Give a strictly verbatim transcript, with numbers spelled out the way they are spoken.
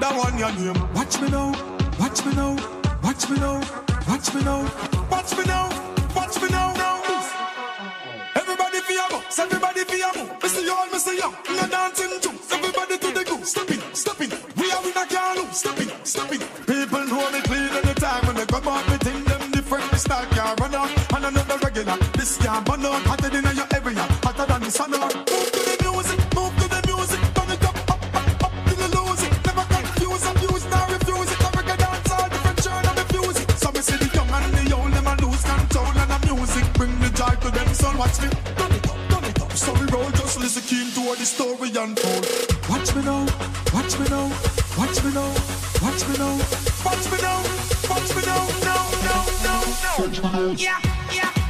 that one your name. Watch me now, watch me now, watch me now, watch me now, watch me now, watch me now, now. Everybody feel us, everybody feel us. Mister Young, Mister Young, no dancing too. Everybody to the groove, step it, step it. We are in a car loop, step it, step it. People know me clean anytime when they come out, me think them different. Me start car run out, and another regular. This car burn out, hotter than your area, hotter than the sun out. Move to the music, move to the music, turn it up, up, up, up till you lose it. Never confuse, abuse, now refuse it. Every good dance, all different turn of the music. So me see the young and the old, them a lose control and the music bring the joy to them. So watch me, turn it up, turn it up. So we roll, just listen keen to what the story unfold. Watch me now, watch me now, watch me now, watch me now, watch me now, watch me now, no, no, no, no. Yeah, yeah.